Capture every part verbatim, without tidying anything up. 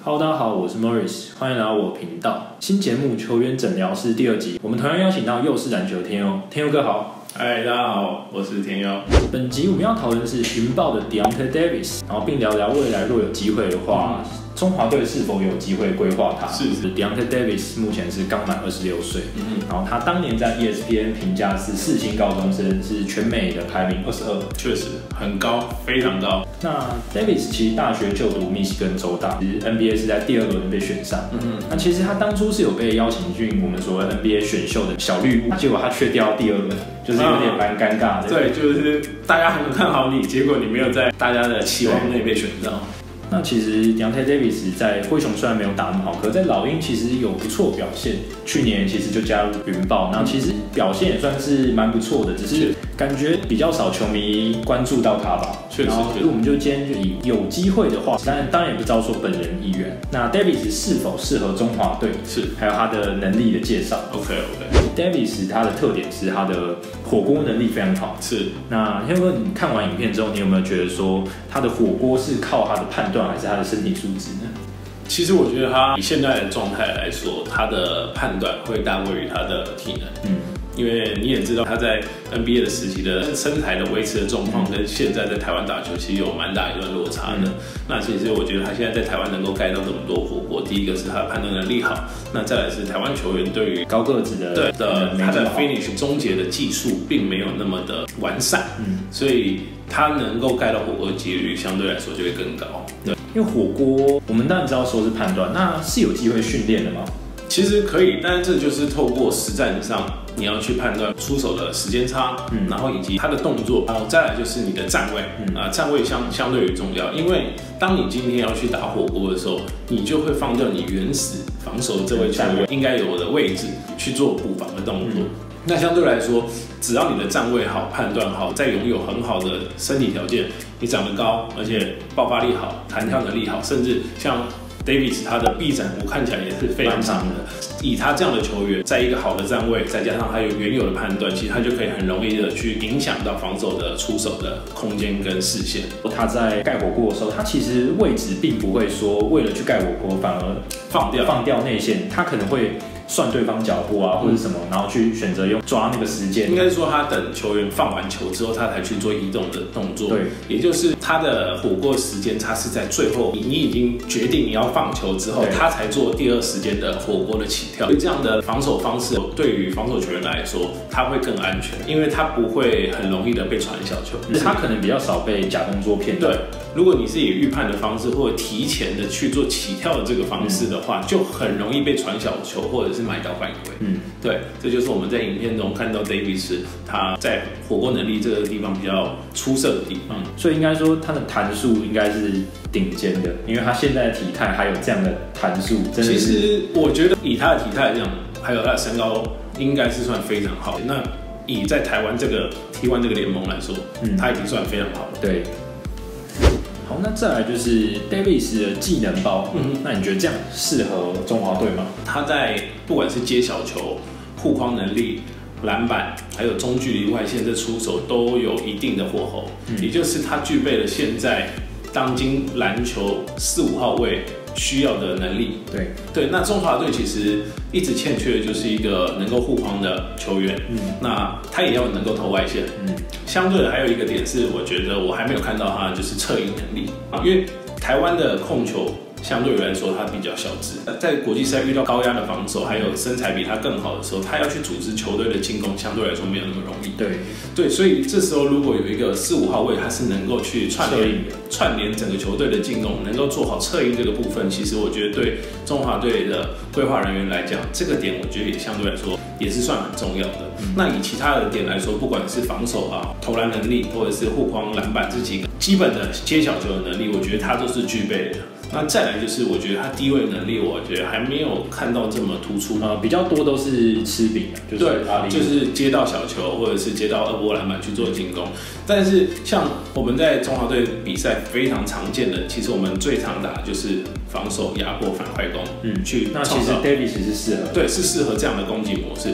Hello， 大家好，我是 Morris， 欢迎来到我频道。新节目球员诊疗室第二集，我们同样邀请到幼师篮球天佑，天佑哥好。 嗨，大家好，我是天佑。 本集我们要讨论的是云豹的 Deontay Davis， 然后并聊聊未来若有机会的话，嗯、中华队是否有机会规划他。 是是 Deontay Davis 目前是刚满二十六岁， 嗯， 然后他当年在 E S P N 评价是四星高中生，是全美的排名二十二， 确实很高，非常高。 那 Davis 其实大学就读密西根州大，其实 N B A 是在第二轮被选上。嗯那其实他当初是有被邀请进我们所谓 N B A 选秀的小绿屋，结果他却掉到第二轮，就是有点蛮尴尬的。 对，就是大家很看好你，结果你没有在大家的期望内被选上。 那其实 Deontay Davis 在灰熊虽然没有打那么好，可在老鹰其实有不错表现。去年其实就加入云豹，然后其实表现也算是蛮不错的，只是感觉比较少球迷关注到他吧。 确实， 然后我们就今天就以有机会的话，当然当然也不知道说本人意愿。那 Davis 是否适合中华队？ 是， 还有他的能力的介绍。 OK OK。Davis 他的特点是他的火锅能力非常好。 是。那天佑哥，你看完影片之后，你有没有觉得说他的火锅是靠他的判断，还是他的身体素质呢？ 其实我觉得他以现在的状态来说，他的判断会大过于他的体能。嗯。因为你也知道他在 N B A 的时期的身材的维持的状况，跟现在在台湾打球其实有蛮大一段落差的。嗯、那其实我觉得他现在在台湾能够盖到这么多火锅，第一个是他的判断能力好，那再来是台湾球员对于高个子的对的他的 finish 终结的技术并没有那么的完善，嗯，所以他能够盖到火锅的几率相对来说就会更高。对， 因为火锅我们当然知道说是判断，那是有机会训练的吗？ 其实可以，但是这就是透过实战上你要去判断出手的时间差，嗯，然后以及他的动作，然后再来就是你的站位，嗯啊，站位相相对于重要，因为当你今天要去打火锅的时候，你就会放掉你原始防守的这位球员应该有的位置去做补防的动作。嗯、那相对来说，只要你的站位好、判断好，再拥有很好的身体条件，你长得高，而且爆发力好、弹跳能力好，甚至像Davis 他的臂展我看起来也是非常长的，以他这样的球员，在一个好的站位，再加上他有原有的判断，其实他就可以很容易的去影响到防守的出手的空间跟视线。 他在盖火锅的时候，他其实位置并不会说为了去盖火锅，反而放掉放掉内线，他可能会算对方脚步啊，或者什么，然后去选择用抓那个时间。 应该说他等球员放完球之后，他才去做移动的动作。 对， 也就是他的火锅时间差是在最后，你已经决定你要放球之后，他才做第二时间的火锅的起跳。所以这样的防守方式对于防守球员来说，他会更安全，因为他不会很容易的被传小球， 他可能比较少被假动作骗。 对，如果你是以预判的方式或者提前的去做起跳的这个方式的话，嗯、就很容易被传小球或者是买到犯规。嗯，对，这就是我们在影片中看到 Davis 他在火锅能力这个地方比较出色的地方。嗯、 所以应该说他的弹速应该是顶尖的，因为他现在的体态还有这样的弹速，真的是。 其实我觉得以他的体态这样，还有他的身高，应该是算非常好的。那以在台湾这个 T 一 这个联盟来说，嗯，他已经算非常好了。 对。好，那再来就是 Davis 的技能包，嗯，那你觉得这样适合中华队吗？ 他在不管是接小球、护框能力、篮板，还有中距离外线的出手都有一定的火候，嗯、也就是他具备了现在当今篮球四五号位需要的能力。 对对，那中华队其实一直欠缺的就是一个能够护框的球员，嗯，那他也要能够投外线，嗯，相对的还有一个点是，我觉得我还没有看到他就是策应能力，因为台湾的控球相对于来说他比较小只，在国际赛遇到高压的防守，还有身材比他更好的时候，他要去组织球队的进攻，相对来说没有那么容易。 对对，所以这时候如果有一个四五号位，他是能够去串联串联整个球队的进攻，能够做好策应这个部分，其实我觉得对中华队的规划人员来讲，这个点我觉得也相对来说也是算很重要的。嗯、那以其他的点来说，不管是防守啊、投篮能力，或者是护框、篮板这几个基本的接小球的能力，我觉得他都是具备的。那再来就是，我觉得他低位能力，我觉得还没有看到这么突出。 呃，比较多都是吃饼，就是对，就是接到小球或者是接到二波篮板去做进攻。但是像我们在中华队比赛非常常见的，其实我们最常打就是防守压迫反快攻，嗯，去那其实 Davis 是适合， 对，是适合这样的攻击模式。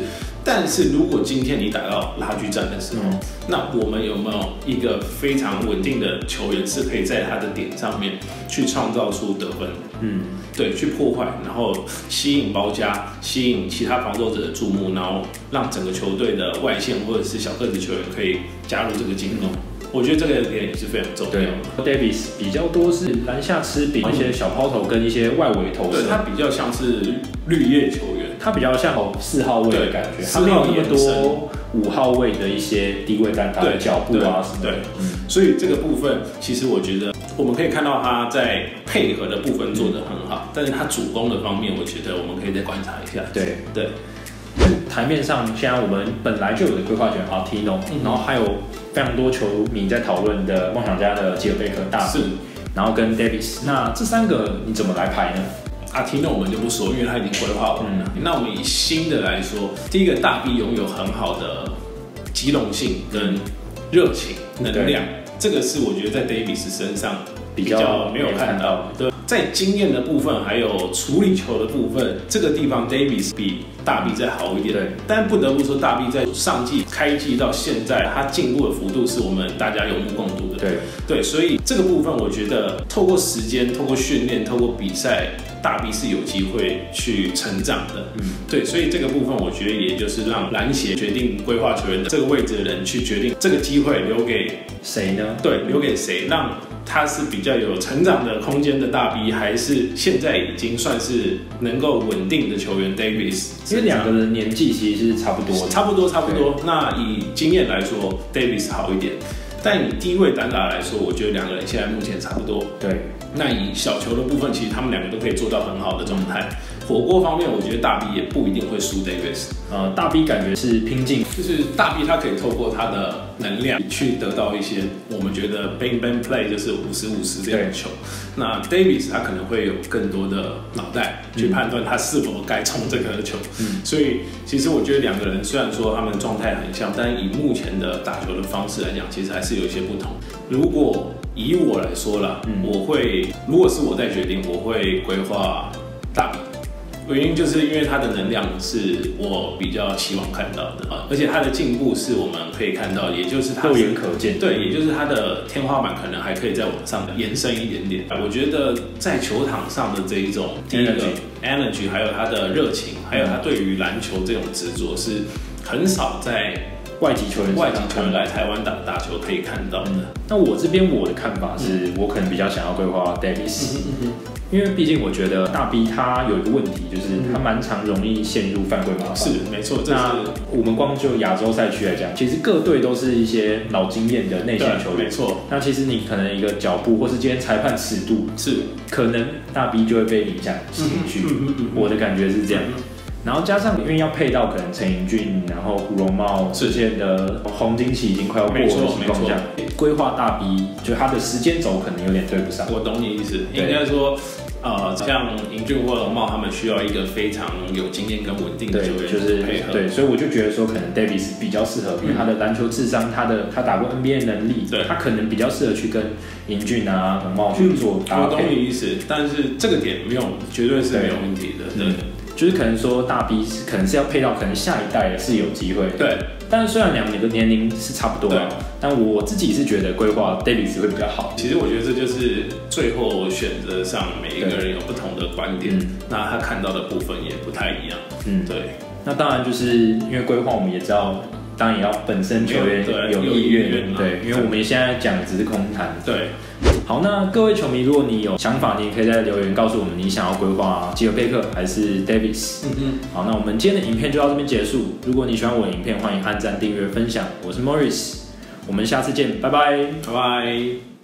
但是如果今天你打到拉锯战的时候，嗯、那我们有没有一个非常稳定的球员是可以在他的点上面去创造出得分？嗯，对，去破坏，然后吸引包夹，吸引其他防守者的注目，然后让整个球队的外线或者是小个子球员可以加入这个进攻。我觉得这个点也是非常重要的。 对 ，Davis 比较多是篮下吃饼，一些小抛投跟一些外围投射。 对，他比较像是绿叶球员， 他比较像四号位的感觉，他没有那么多五号位的一些低位单打的脚步啊什么的。 对，嗯，所以这个部分其实我觉得我们可以看到他在配合的部分做得很好，但是他主攻的方面，我觉得我们可以再观察一下。 对对。 台面上，现在我们本来就有的规划权 Artino，、嗯、然后还有非常多球迷在讨论的梦想家的吉尔贝克大比，然后跟 Davis， 那这三个你怎么来排呢 ？Artino 我们就不说，因为他已经规划完了。嗯、那我们以新的来说，第一个大 B 拥有很好的机动性跟热情能量，这个是我觉得在 Davis 身上比较没有看到的。在经验的部分，还有处理球的部分，这个地方 Davis 比大 B 再好一点。对，但不得不说，大 B 在上季开季到现在，他进步的幅度是我们大家有目共睹的。 对对，所以这个部分我觉得，透过时间、透过训练、透过比赛，大 B 是有机会去成长的。嗯，对，所以这个部分我觉得也就是让篮协决定规划球员的这个位置的人去决定这个机会留给谁呢？ 对，留给谁让。他是比较有成长的空间的大 B， 还是现在已经算是能够稳定的球员 Davis？ 因为两个人年纪其实是差不多的， 差不多差不多。那以经验来说 ，Davis 好一点，但以低位单打来说，我觉得两个人现在目前差不多。 对。 那以小球的部分，其实他们两个都可以做到很好的状态。火锅方面，我觉得大 B 也不一定会输 Davis。 呃，大 B 感觉是拼劲， 就是大 B 他可以透过他的能量去得到一些我们觉得 bang bang play 就是五十五十这样的球。那 Davis 他可能会有更多的脑袋去判断他是否该冲这个球。嗯，所以其实我觉得两个人虽然说他们状态很像，但以目前的打球的方式来讲，其实还是有一些不同。如果以我来说啦，嗯、我会如果是我在决定，我会规划大 B。原因就是因为他的能量是我比较期望看到的，而且他的进步是我们可以看到，也就是他肉眼可见。 对，也就是他的天花板可能还可以再往上延伸一点点。我觉得在球场上的这一种第一个 energy， 还有他的热情，还有他对于篮球这种执着，是很少在外籍球员外籍球员来台湾打打球可以看到的。 嗯、那我这边我的看法是，嗯、我可能比较想要规划 Davis。嗯嗯因为毕竟我觉得大 B 他有一个问题，就是他蛮常容易陷入犯规麻烦。 是，没错。 那我们光就亚洲赛区来讲，其实各队都是一些老经验的内线球员。 没错。 那其实你可能一个脚步，或是今天裁判尺度， 是可能大 B 就会被影响情绪。嗯嗯我的感觉是这样。嗯然后加上因为要配到可能陈盈俊，然后胡荣茂这些的黄金期已经快要过的情况下，规划大 B 就他的时间轴可能有点对不上。 我懂你意思，应该说，呃，像盈俊或荣茂他们需要一个非常有经验跟稳定的球员就是配合。 对，所以我就觉得说，可能 Davis 比较适合，因为他的篮球智商，他的他打过 N B A 能力，对，他可能比较适合去跟盈俊啊、荣茂去做搭配。 我懂你意思，但是这个点没有绝对是没有问题的，对。 就是可能说大 B 可能是要配到可能下一代是有机会的， 对。 但是虽然两个年龄是差不多，对，但我自己是觉得规划 Davis 会比较好。 其实我觉得这就是最后选择上每一个人有不同的观点，嗯、那他看到的部分也不太一样。嗯，对。 那当然就是因为规划，我们也知道，当然也要本身球员有意愿，对，因为我们现在讲的只是空谈， 对。 好，那各位球迷，如果你有想法，你也可以在留言告诉我们，你想要规划吉尔贝克还是 Davis。嗯嗯。好，那我们今天的影片就到这边结束。如果你喜欢我的影片，欢迎按赞、订阅、分享。我是 Morris， 我们下次见，拜拜， 拜拜。